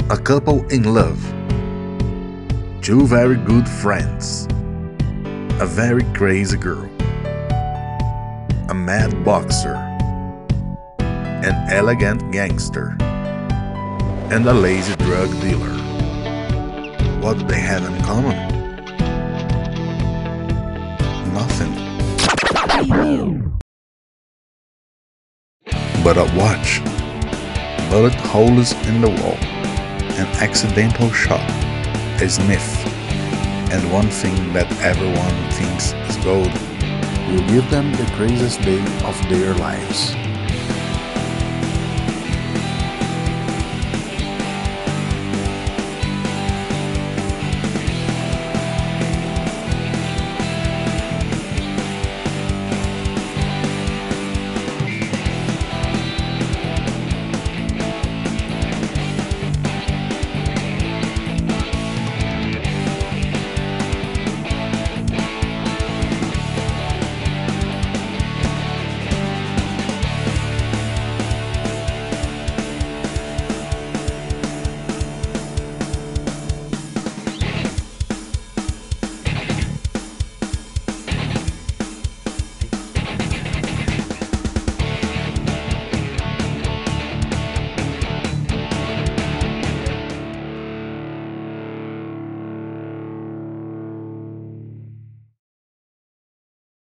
A couple in love, two very good friends, a very crazy girl, a mad boxer, an elegant gangster, and a lazy drug dealer. What do they have in common? Nothing. But a watch, bullet holes in the wall, an accidental shot, a sniff, and one thing that everyone thinks is gold will give them the craziest day of their lives.